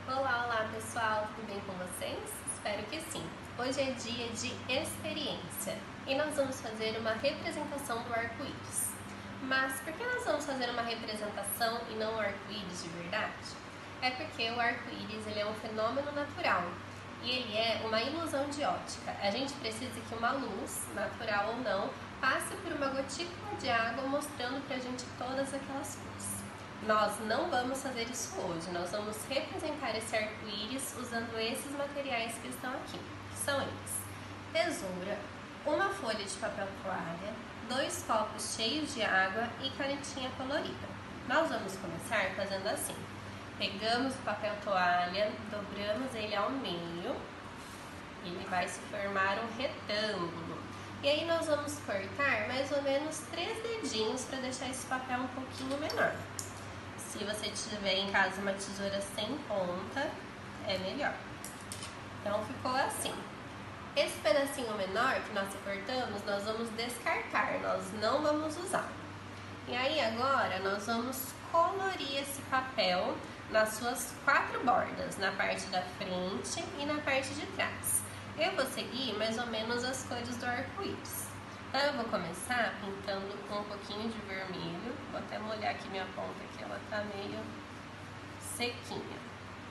Olá, olá pessoal, tudo bem com vocês? Espero que sim. Hoje é dia de experiência e nós vamos fazer uma representação do arco-íris. Mas por que nós vamos fazer uma representação e não um arco-íris de verdade? É porque o arco-íris ele é um fenômeno natural e ele é uma ilusão de ótica. A gente precisa que uma luz, natural ou não, passe por uma gotícula de água mostrando pra gente todas aquelas cores. Nós não vamos fazer isso hoje, nós vamos representar esse arco-íris usando esses materiais que estão aqui, que são eles: tesoura, uma folha de papel toalha, 2 copos cheios de água e canetinha colorida. Nós vamos começar fazendo assim: pegamos o papel toalha, dobramos ele ao meio, ele vai se formar um retângulo. E aí nós vamos cortar mais ou menos 3 dedinhos para deixar esse papel um pouquinho menor. Se você tiver em casa uma tesoura sem ponta, é melhor. Então ficou assim. Esse pedacinho menor que nós cortamos, nós vamos descartar, nós não vamos usar. E aí agora nós vamos colorir esse papel nas suas 4 bordas, na parte da frente e na parte de trás. Eu vou seguir mais ou menos as cores do arco-íris. Então eu vou começar pintando com um pouquinho de vermelho. Vou até molhar aqui minha ponta, que ela tá meio sequinha.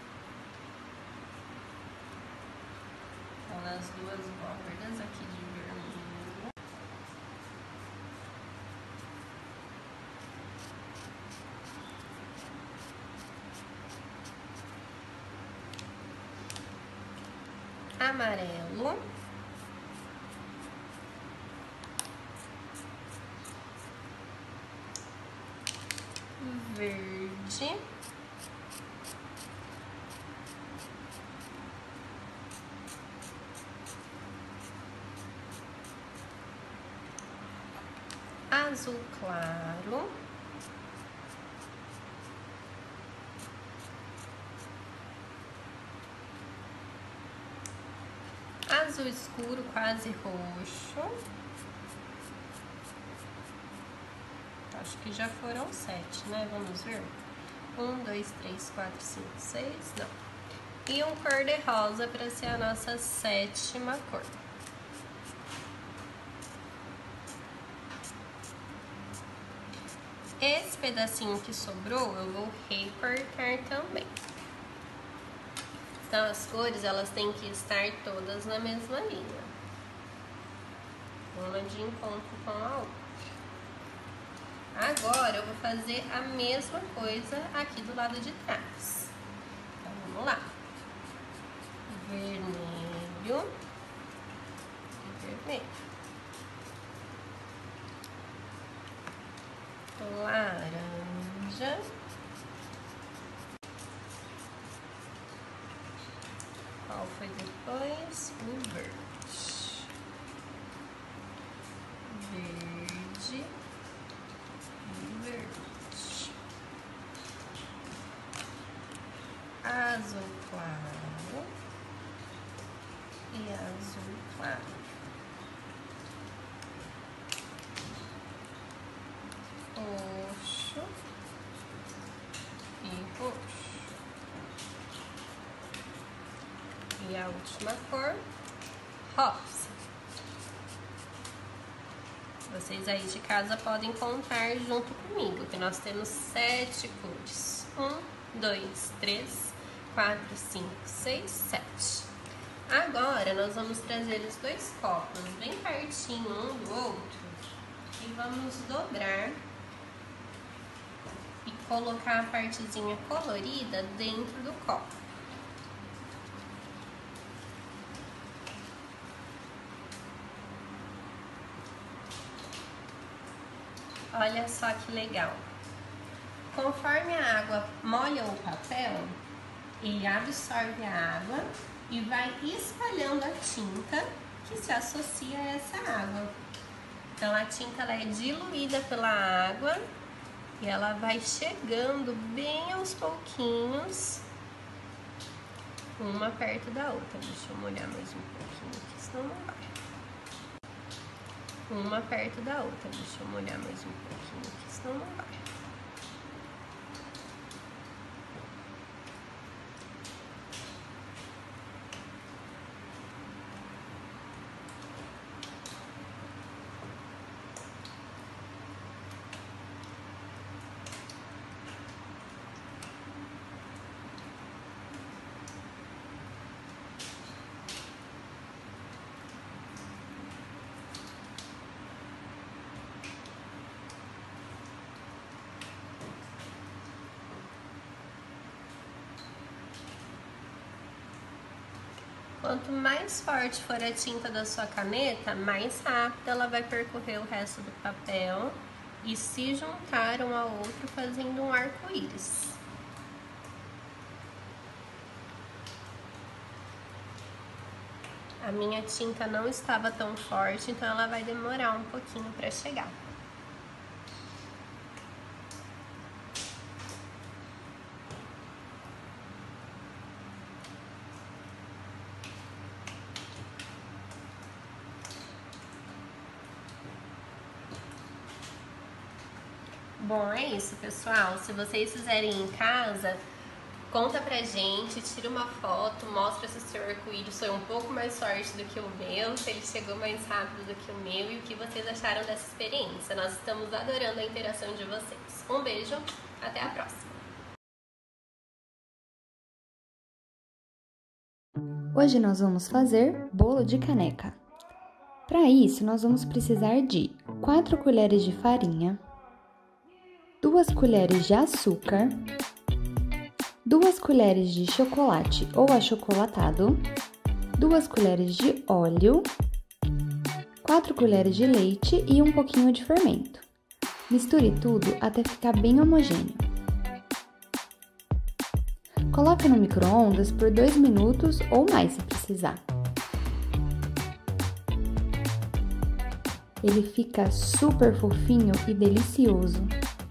Então nas 2 bordas aqui de vermelho. Amarelo. Verde. Azul claro. Azul escuro, quase roxo. Acho que já foram 7, né? Vamos ver. 1, 2, 3, 4, 5, 6, não. E um cor-de-rosa para ser a nossa 7ª cor. Esse pedacinho que sobrou, eu vou recortar também. Então, as cores, elas têm que estar todas na mesma linha. Uma de encontro com a outra. Agora, eu vou fazer a mesma coisa aqui do lado de trás. Então, vamos lá. Vermelho e vermelho. Laranja. Qual foi depois? O verde. Verde. Verde. Azul claro. E azul claro. Roxo e roxo. E a última cor, rosa. Vocês aí de casa podem contar junto comigo, que nós temos 7 cores. 1, 2, 3, 4, 5, 6, 7. Agora nós vamos trazer os 2 copos bem pertinho um do outro e vamos dobrar e colocar a partezinha colorida dentro do copo. Olha só que legal. Conforme a água molha o papel, ele absorve a água e vai espalhando a tinta que se associa a essa água. Então a tinta ela é diluída pela água e ela vai chegando bem aos pouquinhos, uma perto da outra. Deixa eu molhar mais um pouquinho aqui, senão não vai. Uma perto da outra. Deixa eu molhar mais um pouquinho aqui, senão não vai. Quanto mais forte for a tinta da sua caneta, mais rápido ela vai percorrer o resto do papel e se juntar um ao outro fazendo um arco-íris. A minha tinta não estava tão forte, então ela vai demorar um pouquinho para chegar. Bom, é isso, pessoal. Se vocês fizerem em casa, conta pra gente, tira uma foto, mostra se o seu arco-íris foi um pouco mais forte do que o meu, se ele chegou mais rápido do que o meu e o que vocês acharam dessa experiência. Nós estamos adorando a interação de vocês. Um beijo, até a próxima! Hoje nós vamos fazer bolo de caneca. Para isso, nós vamos precisar de 4 colheres de farinha, 2 colheres de açúcar, 2 colheres de chocolate ou achocolatado, 2 colheres de óleo, 4 colheres de leite e um pouquinho de fermento. Misture tudo até ficar bem homogêneo. Coloque no micro-ondas por 2 minutos ou mais se precisar. Ele fica super fofinho e delicioso.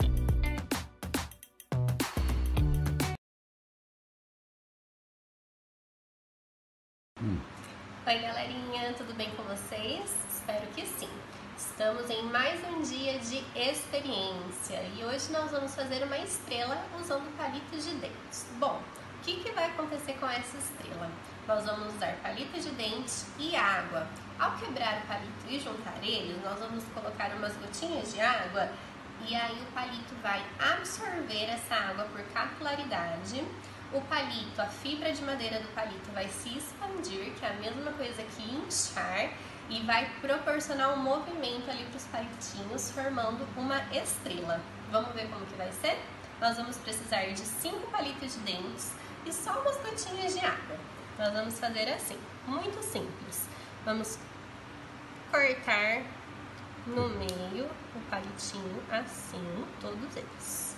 Oi, galerinha, tudo bem com vocês? Espero que sim. Estamos em mais um dia de experiência e hoje nós vamos fazer uma estrela usando palitos de dentes. Bom, o que vai acontecer com essa estrela? Nós vamos usar palitos de dente e água. Ao quebrar o palito e juntar eles, nós vamos colocar umas gotinhas de água e aí o palito vai absorver essa água por capilaridade. O palito, a fibra de madeira do palito vai se expandir, que é a mesma coisa que inchar, e vai proporcionar um movimento ali para os palitinhos, formando uma estrela. Vamos ver como que vai ser? Nós vamos precisar de 5 palitos de dentes e só umas gotinhas de água. Nós vamos fazer assim, muito simples. Vamos cortar no meio o palitinho assim, todos eles.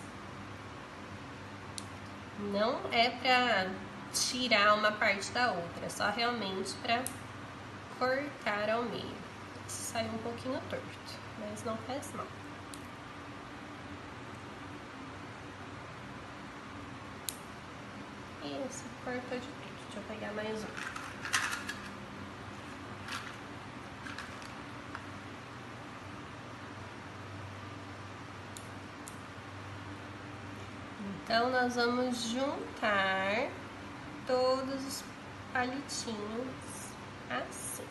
Não é pra tirar uma parte da outra, é só realmente pra cortar ao meio. Sai um pouquinho torto, mas não faz mal. Isso, cortou de tudo. Deixa eu pegar mais um. Então, nós vamos juntar todos os palitinhos assim.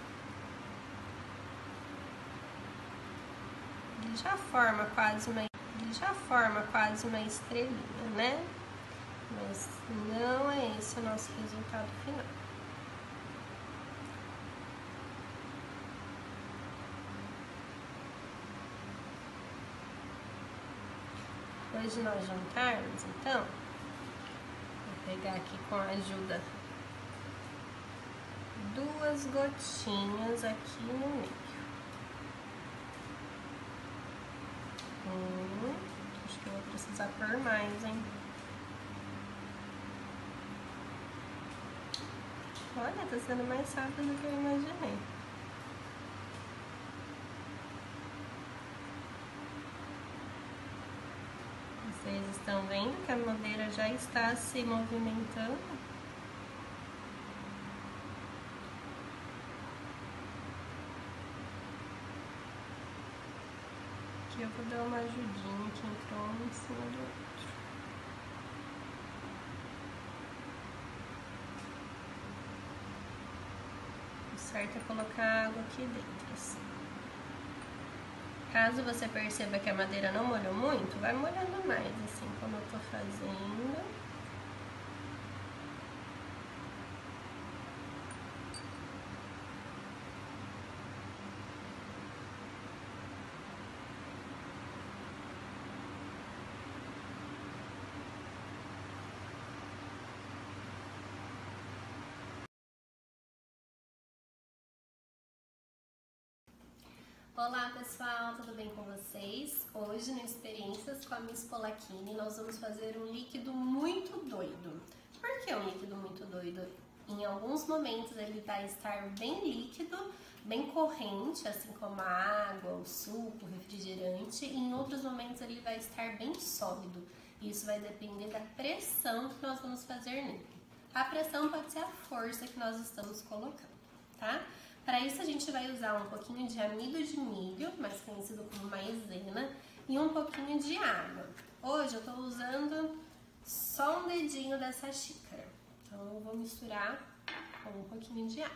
Ele já forma quase uma estrelinha, né? Mas não é esse o nosso resultado final. Depois de nós juntarmos, então, vou pegar aqui com a ajuda 2 gotinhas aqui no meio. Acho que eu vou precisar pôr mais, hein? Olha, tá sendo mais rápido do que eu imaginei. Vocês estão vendo que a madeira já está se movimentando? Aqui eu vou dar uma ajudinha que entrou um em cima do outro. O certo é colocar água aqui dentro, assim. Caso você perceba que a madeira não molhou muito, vai molhando mais, assim como eu tô fazendo. Olá pessoal, tudo bem com vocês? Hoje no Experiências com a Miss Polacchini nós vamos fazer um líquido muito doido. Por que um líquido muito doido? Em alguns momentos ele vai estar bem líquido, bem corrente, assim como a água, o suco, o refrigerante, e em outros momentos ele vai estar bem sólido. Isso vai depender da pressão que nós vamos fazer nele. A pressão pode ser a força que nós estamos colocando, tá? Para isso a gente vai usar um pouquinho de amido de milho, mais conhecido como maizena, e um pouquinho de água. Hoje eu estou usando só um dedinho dessa xícara, então eu vou misturar com um pouquinho de água.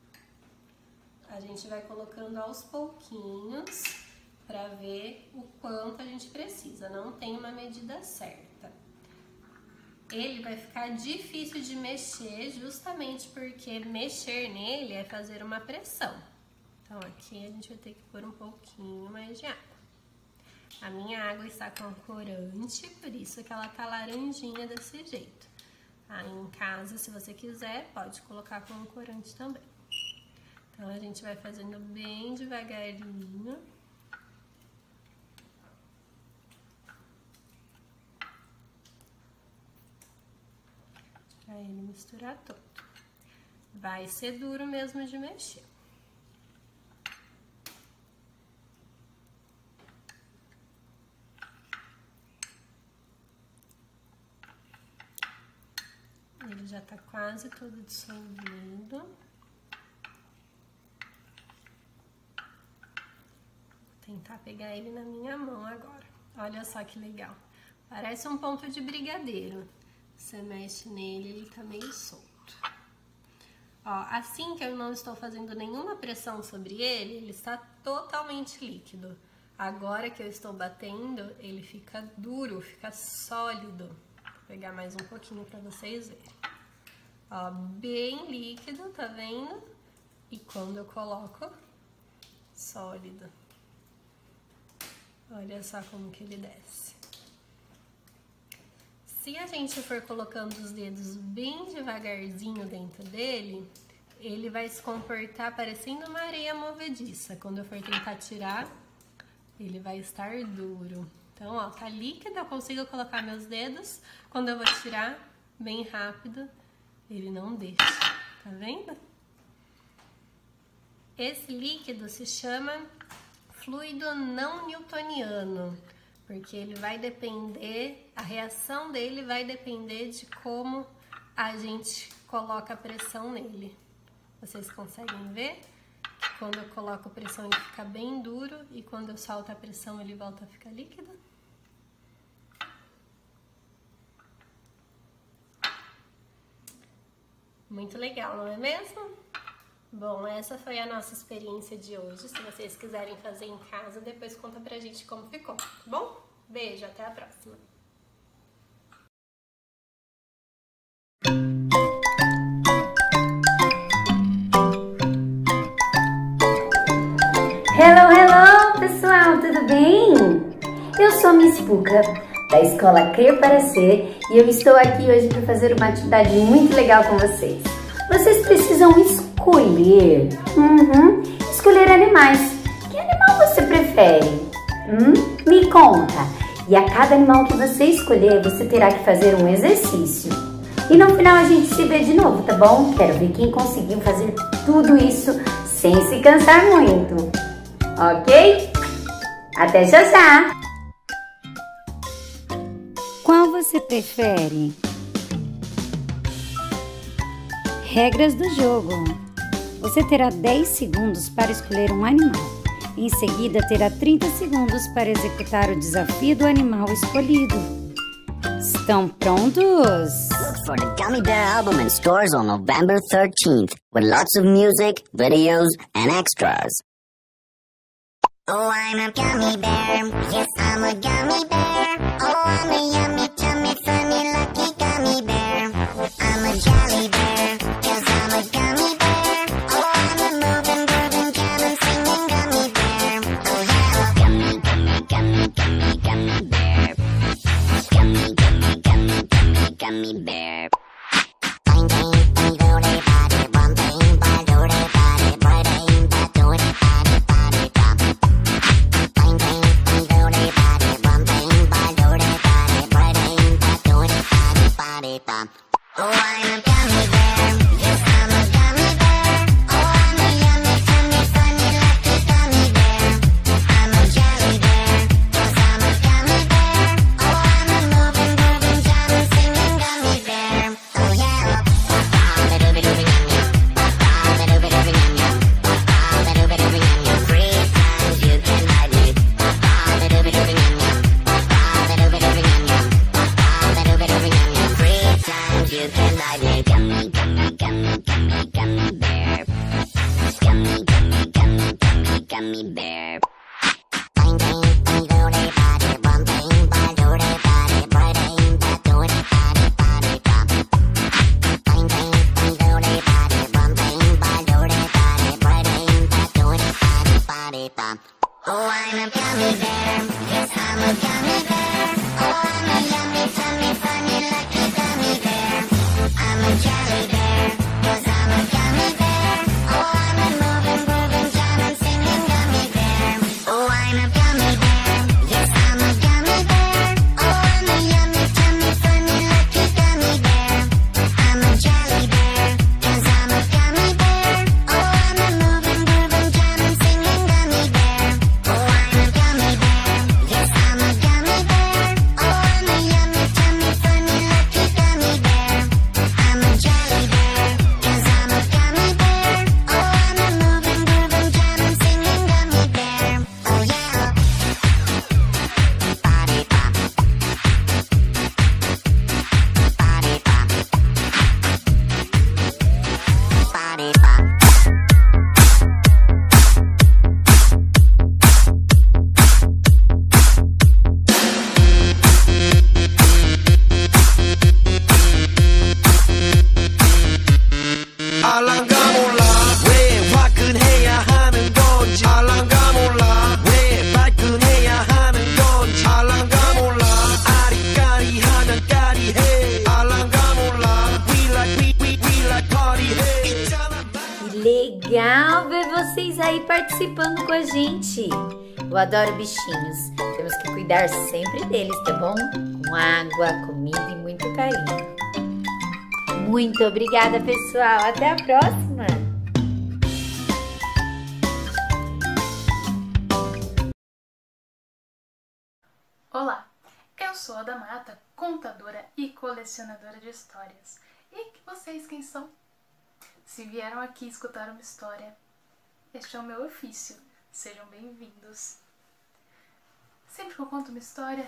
A gente vai colocando aos pouquinhos para ver o quanto a gente precisa, não tem uma medida certa. Ele vai ficar difícil de mexer justamente porque mexer nele é fazer uma pressão. Então aqui a gente vai ter que pôr um pouquinho mais de água. A minha água está com corante, por isso que ela tá laranjinha desse jeito. Aí em casa, se você quiser, pode colocar com corante também. Então a gente vai fazendo bem devagarinho. Pra ele misturar todo. Vai ser duro mesmo de mexer. Ele já tá quase todo dissolvido. Vou tentar pegar ele na minha mão agora. Olha só que legal. Parece um ponto de brigadeiro. Você mexe nele, ele tá meio solto. Ó, assim que eu não estou fazendo nenhuma pressão sobre ele, ele está totalmente líquido. Agora que eu estou batendo, ele fica duro, fica sólido. Vou pegar mais um pouquinho para vocês verem. Ó, bem líquido, tá vendo? E quando eu coloco, sólido. Olha só como que ele desce. Se a gente for colocando os dedos bem devagarzinho dentro dele, ele vai se comportar parecendo uma areia movediça. Quando eu for tentar tirar, ele vai estar duro. Então, ó, tá líquido, eu consigo colocar meus dedos. Quando eu vou tirar, bem rápido, ele não deixa. Tá vendo? Esse líquido se chama fluido não newtoniano. Porque ele vai depender, a reação dele vai depender de como a gente coloca a pressão nele. Vocês conseguem ver que quando eu coloco a pressão ele fica bem duro e quando eu solto a pressão ele volta a ficar líquido? Muito legal, não é mesmo? Bom, essa foi a nossa experiência de hoje. Se vocês quiserem fazer em casa, depois conta pra gente como ficou, tá bom? Beijo, até a próxima! Hello, pessoal, tudo bem? Eu sou Miss Puca, da Escola Crer para Ser, e eu estou aqui hoje para fazer uma atividade muito legal com vocês. Vocês precisam escolher animais. Que animal você prefere? Me conta. E a cada animal que você escolher, você terá que fazer um exercício. E no final a gente se vê de novo, tá bom? Quero ver quem conseguiu fazer tudo isso sem se cansar muito. Ok? Até já já! Qual você prefere? Regras do jogo. Você terá 10 segundos para escolher um animal. Em seguida, terá 30 segundos para executar o desafio do animal escolhido. Estão prontos? Look for the Gummy Bear album in stores on November 13th, with lots of music, videos, and extras. Oh, I'm a gummy bear. Yes, I'm a gummy bear. Oh, I'm a yummy, tummy, funny, lucky gummy bear. I'm a jolly bear, 'cause I'm a gummy bear. Oh, I'm a moving, grooving, jamming, singing gummy bear. Oh, yeah. Gummy, gummy, gummy, gummy, gummy bear. Gummy, gummy, gummy, gummy, gummy bear. Bang, bang, bang, doody, body, bum, bang, bang, doody, body, bang, bang, doody, body, body, bum. party pop. Oh, I'm a gummy bear. Yes, I'm a gummy bear. Oh, I'm a yummy, tummy, funny, lucky gummy bear. I'm a jelly bear, 'cause I'm a gummy bear. Oh, I'm a moving, grooving, jamming, singing gummy bear. Oh, yeah. Ba-ba-ba-dooby-dooby, yum, yum. Ba-ba-ba-dooby-dooby, yum, yum. Ba-ba-ba-dooby-dooby, yum, yum. 3 times you can ride me. Ba-ba-ba-dooby-dooby, yum, yum. Ba-ba-ba-dooby-dooby, yum, yum. Ba-ba-ba-dooby-dooby, yum, yum. 3 times you can ride me. Gummy, gummy, gummy, gummy, gummy bear. Gummy, gummy, gummy, gummy, gummy bear. Bang, bang, bang, doody, body, bum, bang, bang, doody, body, bright, bang, bang, doody, body, body, bum. Bang, bang, bang, doody, body, bum, bang, bang, doody, body, bright, bang, bang, doody, body, body, bum. Oh, I'm a gummy bear. Yes, I'm a gummy bear. Oh, I'm a yummy, tummy, funny, lucky gummy bear. I'm a jelly bear, 'cause I'm a gummy bear. Oh, I'm a moving, grooving, jamming, singing gummy bear. Oh, I'm a gummy bear. Yes, I'm a gummy bear. Oh, I'm a yummy, tummy, funny, lucky gummy bear. I'm a jelly bear, 'cause I'm a gummy bear. Oh, I'm a moving, grooving, jamming, singing gummy bear. Oh, I'm a gummy bear. Yes, I'm a gummy bear. Oh, I'm a yummy, tummy, funny, lucky gummy bear. I'm a jelly bear, 'cause I'm a gummy bear. Oh, I'm a moving, grooving, jamming, singing gummy bear. Oh, yeah. Body pop. Body pop. Body pop. 알랑가 몰라 왜 화끈해야 하는 건지 알랑가 몰라 왜 발끈해야 하는 건지 알랑가 몰라 아리까리하면 까리해 알랑가 몰라 we like party hey 있잖아 Que legal ver vocês aí participando com a gente. Eu adoro bichinhos. Temos que cuidar sempre deles, tá bom? Com água, comida e muito carinho. Muito obrigada, pessoal. Até a próxima. Olá, eu sou a Damata, contadora e colecionadora de histórias. E vocês quem são? Se vieram aqui escutar uma história, este é o meu ofício. Sejam bem-vindos. Sempre que eu conto uma história,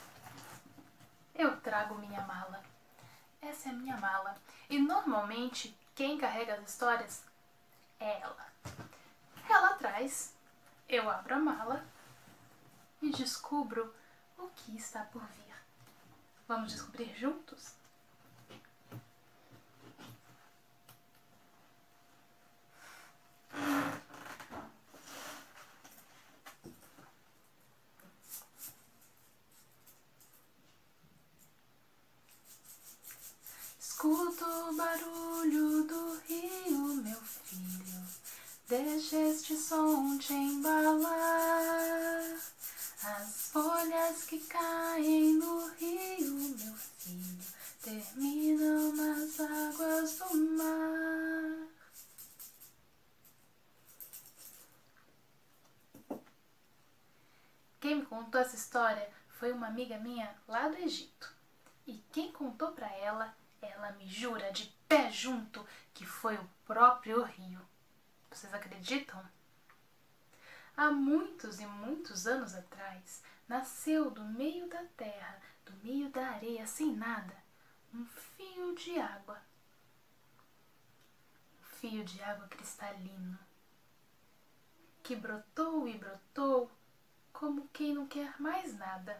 eu trago minha mala. Essa é a minha mala. E normalmente, quem carrega as histórias é ela. Ela atrás, eu abro a mala e descubro o que está por vir. Vamos descobrir juntos? Escuto o barulho do rio, meu filho, deixa este som te embalar. As folhas que caem no rio, meu filho, terminam nas águas do mar. Quem me contou essa história foi uma amiga minha lá do Egito. E quem contou pra ela me jura de pé junto que foi o próprio rio. Vocês acreditam? Há muitos e muitos anos atrás, nasceu do meio da terra, do meio da areia, sem nada, um fio de água. Um fio de água cristalino, que brotou e brotou como quem não quer mais nada.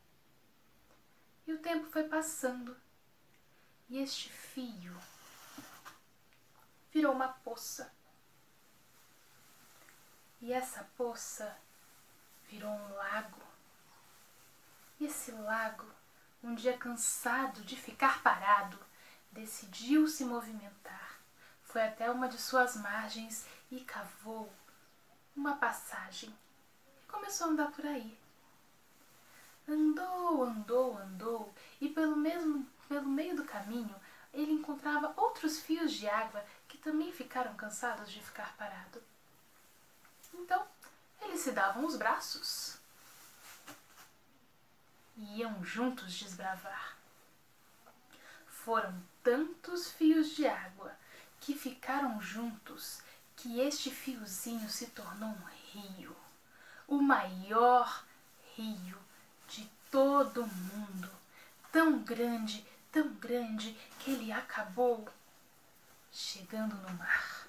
E o tempo foi passando, e este fio virou uma poça. E essa poça virou um lago. E esse lago, um dia cansado de ficar parado, decidiu se movimentar. Foi até uma de suas margens e cavou uma passagem. E começou a andar por aí. Andou, andou, andou, e pelo mesmo pelo meio do caminho, ele encontrava outros fios de água que também ficaram cansados de ficar parado. Então, eles se davam os braços e iam juntos desbravar. Foram tantos fios de água que ficaram juntos que este fiozinho se tornou um rio, o maior rio de todo o mundo, tão grande que ele acabou chegando no mar.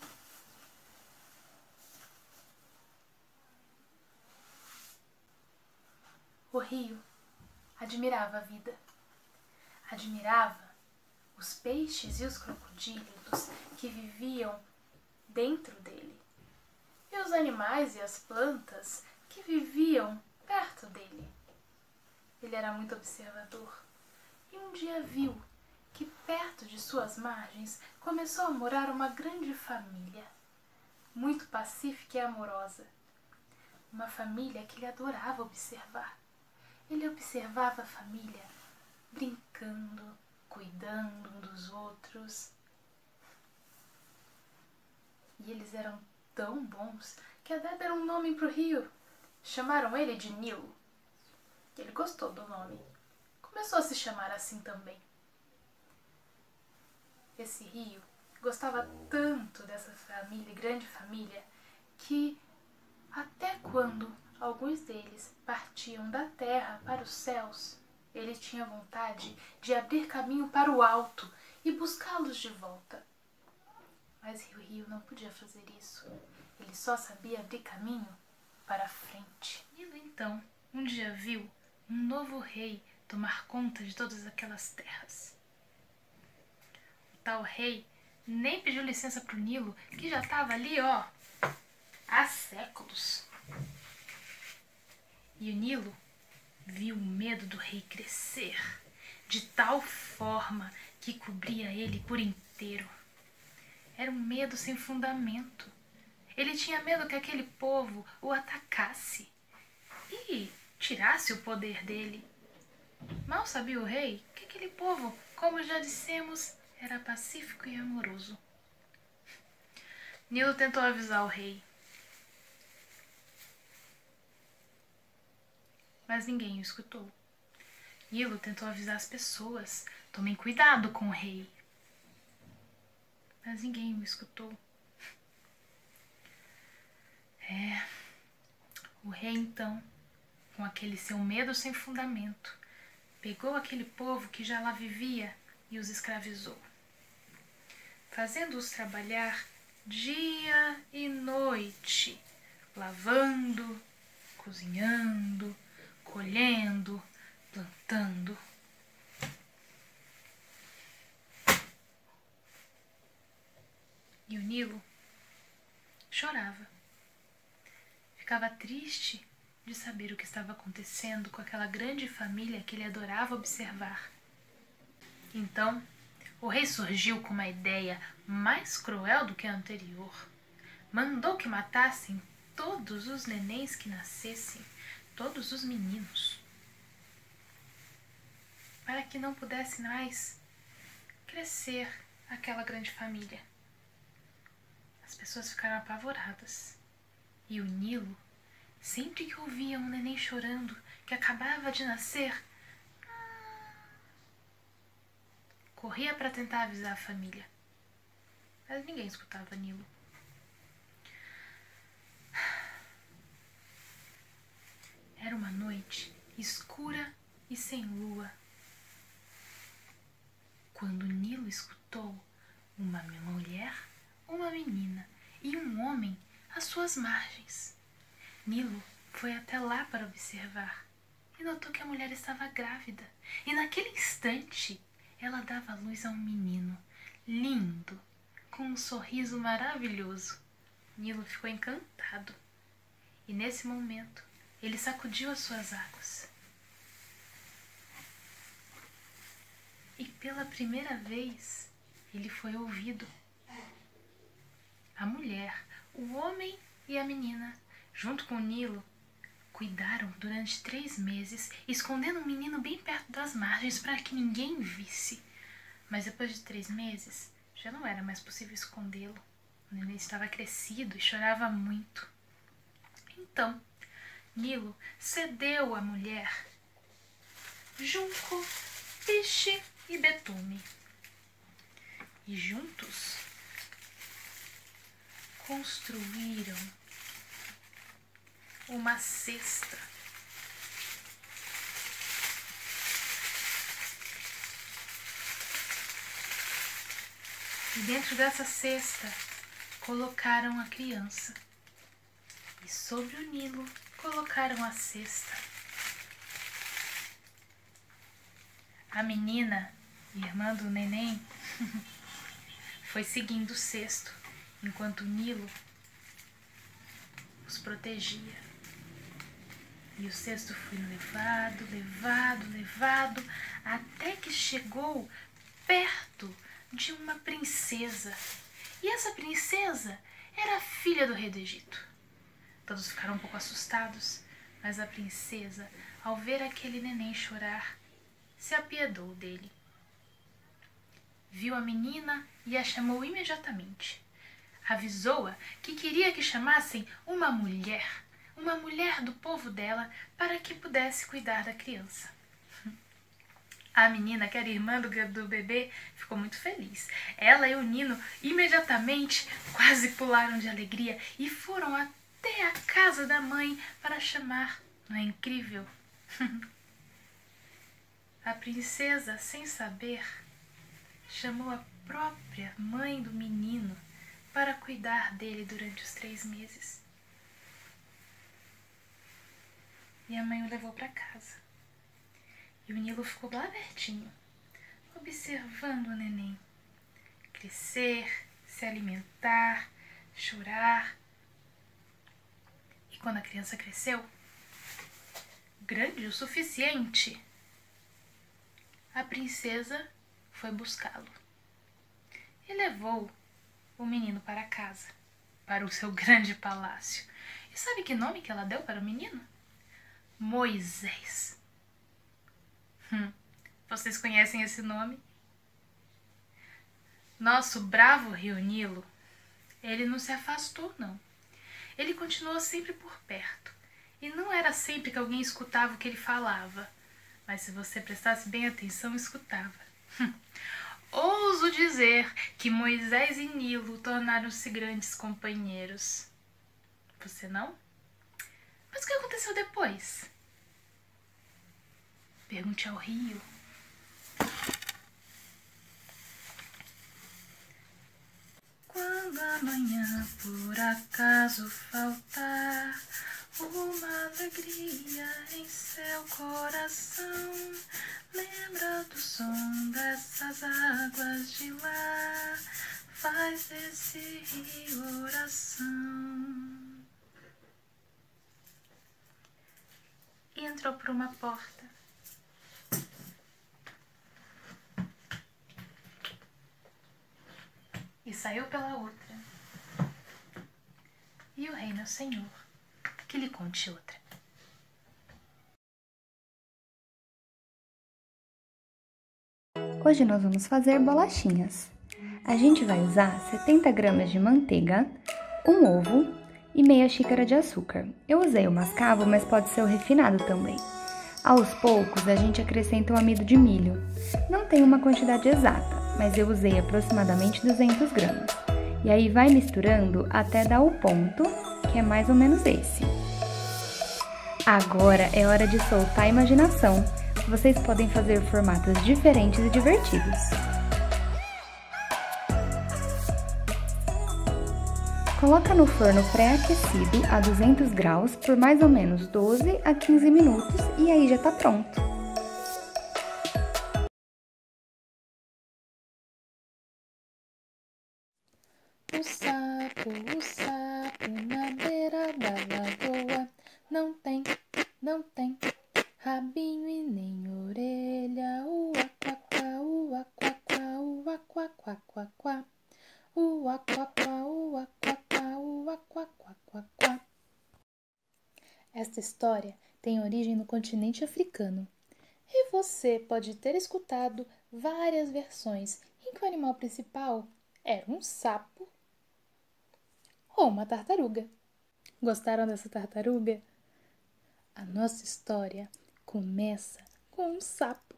O rio admirava a vida, admirava os peixes e os crocodilos que viviam dentro dele, e os animais e as plantas que viviam perto dele. Ele era muito observador e um dia viu que perto de suas margens começou a morar uma grande família, muito pacífica e amorosa. Uma família que ele adorava observar. Ele observava a família brincando, cuidando um dos outros. E eles eram tão bons que até deram um nome para o rio. Chamaram ele de Nilo. Ele gostou do nome. Começou a se chamar assim também. Esse rio gostava tanto dessa família, grande família, que até quando alguns deles partiam da terra para os céus, ele tinha vontade de abrir caminho para o alto e buscá-los de volta. Mas o rio não podia fazer isso. Ele só sabia abrir caminho para a frente. Nilo então, um dia viu um novo rei tomar conta de todas aquelas terras. O tal rei nem pediu licença para o Nilo, que já estava ali, há séculos. E o Nilo viu o medo do rei crescer de tal forma que cobria ele por inteiro. Era um medo sem fundamento. Ele tinha medo que aquele povo o atacasse e tirasse o poder dele. Mal sabia o rei que aquele povo, como já dissemos, era pacífico e amoroso. Nilo tentou avisar o rei, mas ninguém o escutou. Nilo tentou avisar as pessoas: tomem cuidado com o rei. Mas ninguém o escutou. O rei então, com aquele seu medo sem fundamento, pegou aquele povo que já lá vivia e os escravizou, fazendo-os trabalhar dia e noite, lavando, cozinhando, colhendo, plantando. E o Nilo chorava. Ficava triste de saber o que estava acontecendo com aquela grande família que ele adorava observar. Então, o rei surgiu com uma ideia mais cruel do que a anterior. Mandou que matassem todos os nenéns que nascessem, todos os meninos, para que não pudesse mais crescer aquela grande família. As pessoas ficaram apavoradas. E o Nilo, sempre que ouvia um neném chorando que acabava de nascer, corria para tentar avisar a família. Mas ninguém escutava Nilo. Era uma noite escura e sem lua, quando Nilo escutou uma mulher, uma menina e um homem às suas margens. Nilo foi até lá para observar e notou que a mulher estava grávida. E naquele instante ela dava luz a um menino lindo, com um sorriso maravilhoso. Nilo ficou encantado e nesse momento ele sacudiu as suas águas. E pela primeira vez ele foi ouvido. A mulher, o homem e a menina, junto com o Nilo, Cuidaram durante 3 meses, escondendo o menino bem perto das margens para que ninguém visse. Mas depois de 3 meses, já não era mais possível escondê-lo. O neném estava crescido e chorava muito. Então, Nilo cedeu à mulher junco, piche e betume. E juntos construíram uma cesta. E dentro dessa cesta colocaram a criança. E sobre o Nilo colocaram a cesta. A menina, irmã do neném, foi seguindo o cesto, enquanto o Nilo os protegia. E o cesto foi levado, até que chegou perto de uma princesa. E essa princesa era a filha do rei do Egito. Todos ficaram um pouco assustados, mas a princesa, ao ver aquele neném chorar, se apiedou dele. Viu a menina e a chamou imediatamente. Avisou-a que queria que chamassem uma mulher do povo dela, para que pudesse cuidar da criança. A menina, que era irmã do bebê, ficou muito feliz. Ela e o Nino imediatamente quase pularam de alegria e foram até a casa da mãe para chamar. Não é incrível? A princesa, sem saber, chamou a própria mãe do menino para cuidar dele durante os 3 meses. E a mãe o levou para casa. E o Nilo ficou lá pertinho, observando o neném crescer, se alimentar, chorar. E quando a criança cresceu, grande o suficiente, a princesa foi buscá-lo e levou o menino para casa, para o seu grande palácio. E sabe que nome que ela deu para o menino? Moisés. Vocês conhecem esse nome? Nosso bravo rio Nilo, ele não se afastou, não. Ele continuou sempre por perto. E não era sempre que alguém escutava o que ele falava. Mas se você prestasse bem atenção, escutava. Ouso dizer que Moisés e Nilo tornaram-se grandes companheiros. Você não? Mas o que aconteceu depois? Pergunte ao rio. Quando amanhã por acaso faltar uma alegria em seu coração, lembra do som dessas águas de lá, faz desse rio oração. E entrou por uma porta. E saiu pela outra. E o rei, meu senhor, que lhe conte outra. Hoje nós vamos fazer bolachinhas. A gente vai usar 70 gramas de manteiga, um ovo e meia xícara de açúcar. Eu usei o mascavo, mas pode ser o refinado também. Aos poucos, a gente acrescenta o amido de milho. Não tem uma quantidade exata, mas eu usei aproximadamente 200 gramas. E aí vai misturando até dar o ponto, que é mais ou menos esse. Agora é hora de soltar a imaginação. Vocês podem fazer formatos diferentes e divertidos. Coloca no forno pré-aquecido a 200 graus por mais ou menos 12 a 15 minutos e aí já tá pronto. O sapo na beira da lagoa não tem rabinho e nem orelha. Ua, quá, quá, ua, quá, quá, ua, quá, quá, quá, quá. Ua, quá, quá, ua, quá, quá, ua, quá, quá, quá, quá. Esta Esta história tem origem no continente africano. E você pode ter escutado várias versões em que o animal principal era um sapo ou uma tartaruga. Gostaram dessa tartaruga? A nossa história começa com um sapo.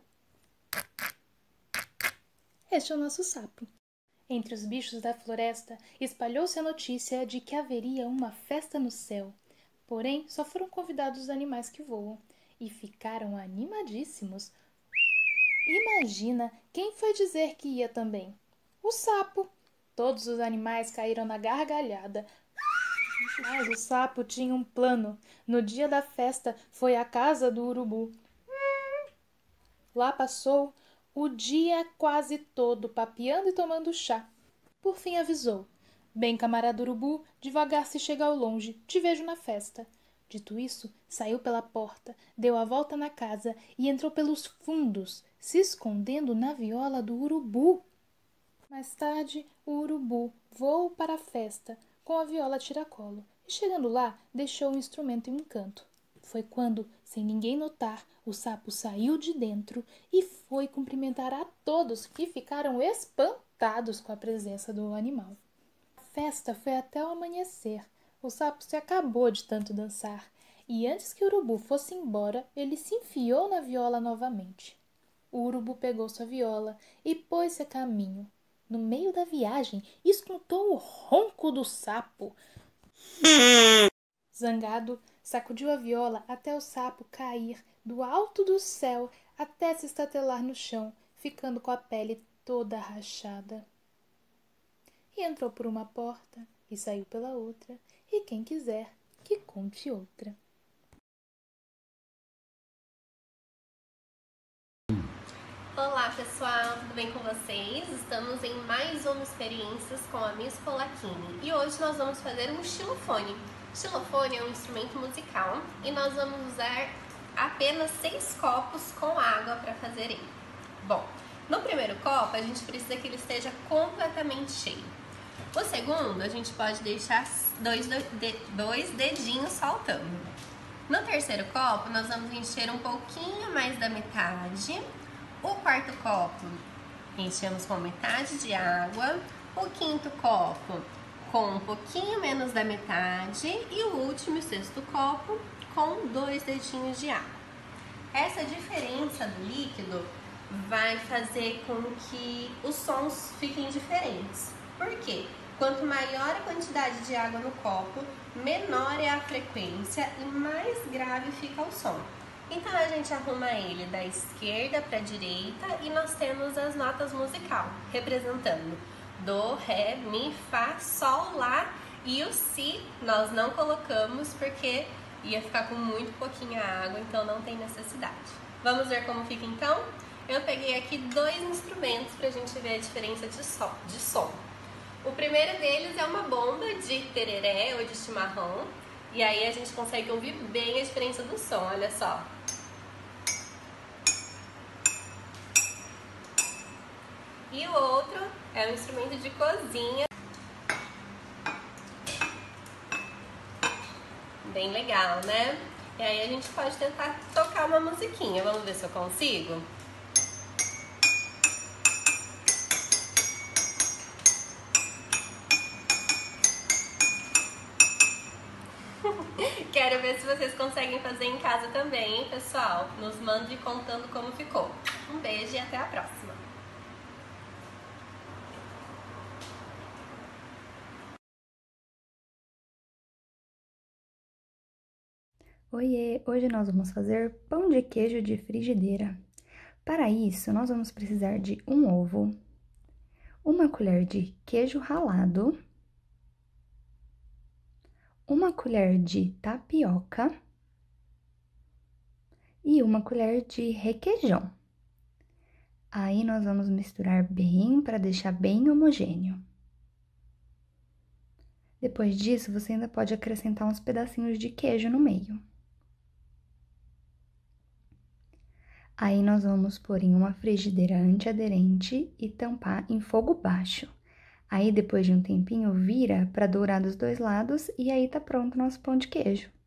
Este é o nosso sapo. Entre os bichos da floresta, espalhou-se a notícia de que haveria uma festa no céu. Porém, só foram convidados os animais que voam e ficaram animadíssimos. Imagina quem foi dizer que ia também. O sapo. Todos os animais caíram na gargalhada. Mas o sapo tinha um plano. No dia da festa, foi à casa do urubu. Lá passou o dia quase todo papeando e tomando chá. Por fim avisou: bem, camarada urubu, devagar se chega ao longe, te vejo na festa. Dito isso, saiu pela porta, deu a volta na casa e entrou pelos fundos, se escondendo na viola do urubu. Mais tarde, o urubu voou para a festa com a viola a tiracolo e, chegando lá, deixou o instrumento em um canto. Foi quando, sem ninguém notar, o sapo saiu de dentro e foi cumprimentar a todos, que ficaram espantados com a presença do animal. A festa foi até o amanhecer. O sapo se acabou de tanto dançar, e antes que o urubu fosse embora, ele se enfiou na viola novamente. O urubu pegou sua viola e pôs-se a caminho. No meio da viagem, escutou o ronco do sapo. Zangado, sacudiu a viola até o sapo cair do alto do céu até se estatelar no chão, ficando com a pele toda rachada. E entrou por uma porta e saiu pela outra, e quem quiser que conte outra. Olá pessoal, tudo bem com vocês? Estamos em mais uma Experiências com a Miss Polacchini e hoje nós vamos fazer um xilofone. Xilofone é um instrumento musical e nós vamos usar apenas 6 copos com água para fazer ele. Bom, no primeiro copo a gente precisa que ele esteja completamente cheio. O segundo a gente pode deixar dois dedinhos saltando. No terceiro copo nós vamos encher um pouquinho mais da metade. O quarto copo enchemos com metade de água, o quinto copo com um pouquinho menos da metade e o último e sexto copo com 2 dedinhos de água. Essa diferença do líquido vai fazer com que os sons fiquem diferentes. Por quê? Quanto maior a quantidade de água no copo, menor é a frequência e mais grave fica o som. Então a gente arruma ele da esquerda para a direita e nós temos as notas musical, representando do, ré, mi, fá, sol, lá, e o si nós não colocamos porque ia ficar com muito pouquinha água, então não tem necessidade. Vamos ver como fica então? Eu peguei aqui 2 instrumentos para a gente ver a diferença de som. O primeiro deles é uma bomba de tereré ou de chimarrão, e aí a gente consegue ouvir bem a diferença do som, olha só. E o outro é um instrumento de cozinha. Bem legal, né? E aí a gente pode tentar tocar uma musiquinha. Vamos ver se eu consigo? Quero ver se vocês conseguem fazer em casa também, hein, pessoal? Nos mande contando como ficou. Um beijo e até a próxima! Oiê! Hoje nós vamos fazer pão de queijo de frigideira. Para isso, nós vamos precisar de um ovo, uma colher de queijo ralado, uma colher de tapioca e uma colher de requeijão. Aí nós vamos misturar bem para deixar bem homogêneo. Depois disso, você ainda pode acrescentar uns pedacinhos de queijo no meio. Aí nós vamos pôr em uma frigideira antiaderente e tampar em fogo baixo. Aí depois de um tempinho vira para dourar dos 2 lados e aí tá pronto o nosso pão de queijo.